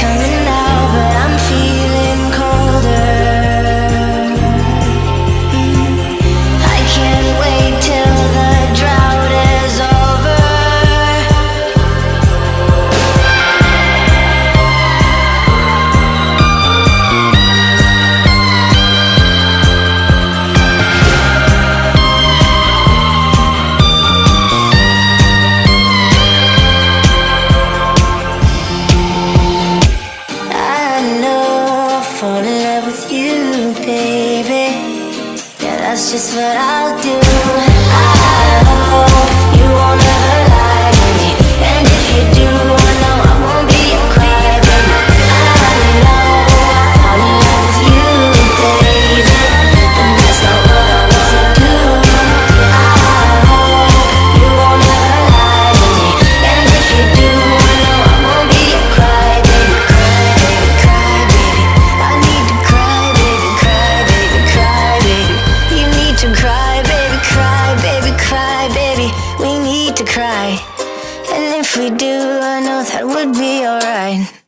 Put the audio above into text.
coming now, but I'm feeling colder. I can't wait till the drought is over. Fall in love with you, baby. Yeah, that's just what I'll do. I hope you won't ever lie to me, and if you do, I know I won't be a crybaby. I know I fall in love with you, baby, and that's not what I wanna do. I hope you won't ever lie to me, and if you do, I know I won't be a crybaby. Cry, baby, we need to cry. And if we do, I know that would be alright.